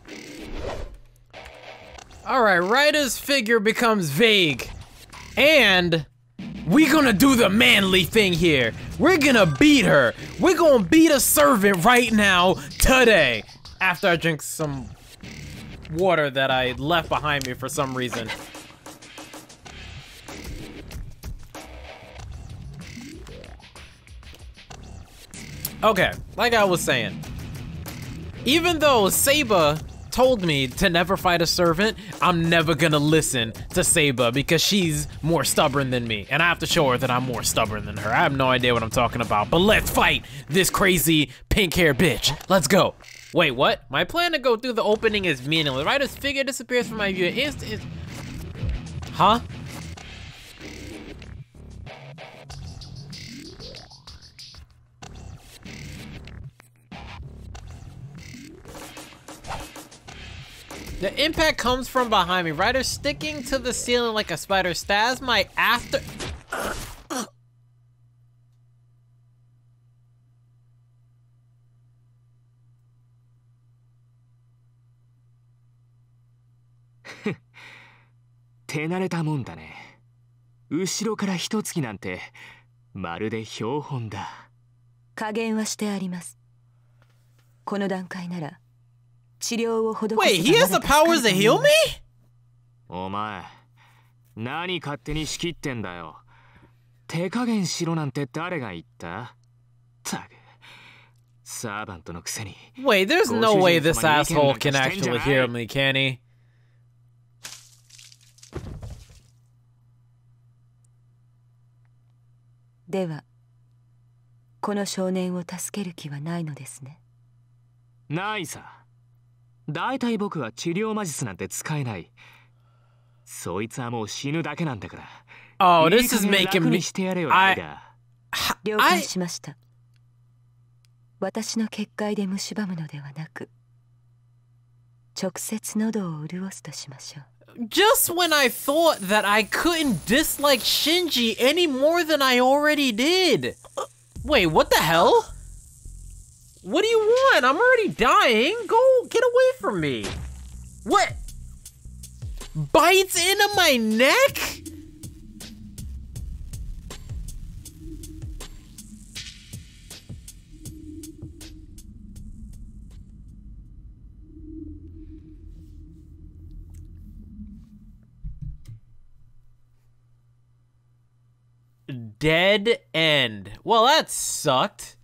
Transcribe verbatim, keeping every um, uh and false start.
Alright, Ryder's figure becomes vague. And we're gonna do the manly thing here. We're gonna beat her. We're gonna beat a servant right now, today. After I drink some water that I left behind me for some reason. Okay, like I was saying. Even though Saba told me to never fight a servant, I'm never gonna listen to Saba because she's more stubborn than me. And I have to show her that I'm more stubborn than her. I have no idea what I'm talking about, but let's fight this crazy pink hair bitch. Let's go. Wait, what? My plan to go through the opening is meaningless. Ryder's figure disappears from my view. Inst inst huh? The impact comes from behind me. Ryder sticking to the ceiling like a spider. Stabs my after. 手慣れたもんだね。後ろから一突きなんてまるで標本だ。 加減はしてあります。この段階なら治療を施す。 Wait, he has the powers to heal me? お前、何勝手に仕切ってんだよ。手加減しろなんて誰が言った？たく、サーバントのくせに。 Wait, there's no way this asshole can actually hear me, can he? では、この少年を助ける気はないのですね。 ないさ。だいたい僕は治療魔術なんて使えない。そいつはもう死ぬだけなんだから。 Oh, this is making me. I. 了解しました。私の結界で蝕むのではなく、直接喉を潤すとしましょう。 Just when I thought that I couldn't dislike Shinji any more than I already did. Wait, what the hell? What do you want? I'm already dying. Go get away from me. What? Bites into my neck? Dead end. Well, that sucked.